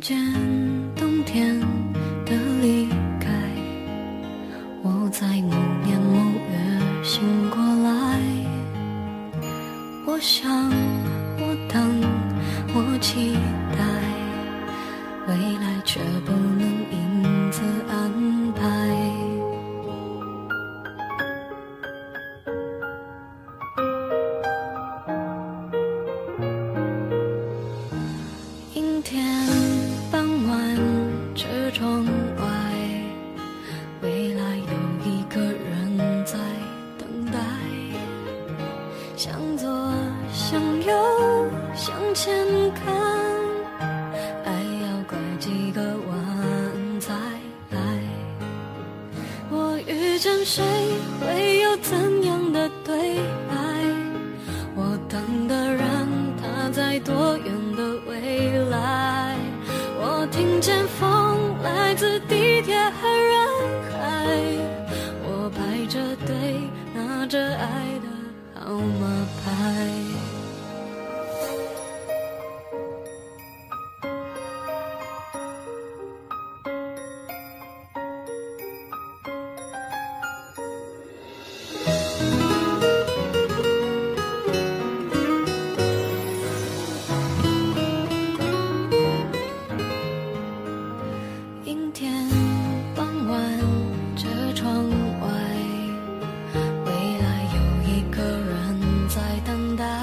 见冬天的离开，我在某年某月醒过来。我想，我等，我期待，未来却不能因此安排。阴天傍晚，车窗外，未来有一个人在等待。向左，向右，向前看，爱要拐几个弯才来。我遇见谁，会有怎样的对白？我等的人，他在多远的未来？我听见风来自地铁和人海，我排着队拿着爱的号码牌。阴天傍晚，车窗外，未来有一个人在等待。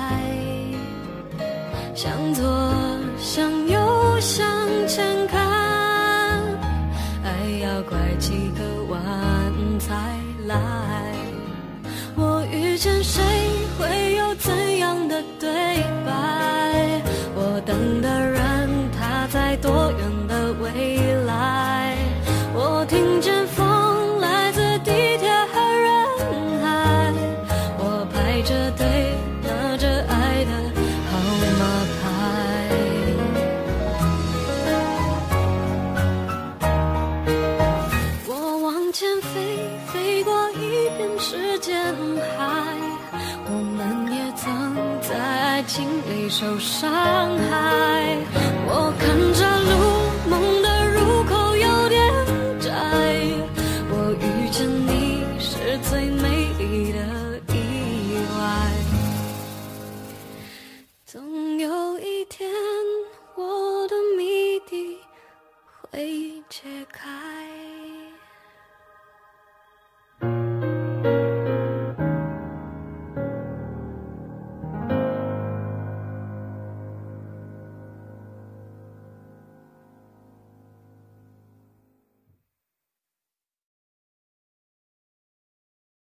向左，向右，向前看，爱要拐几个弯才来。我遇见谁，会有怎样的对白？我等的人，他在多远的未来？我听见风来自地铁和人海，我排着队拿着爱的号码牌。我往前飞，飞过一片时间海，我们也曾在爱情里受伤害。我看着路，梦的入口有点窄，我遇见你是最美丽的意外。总有一天，我的谜底会解开。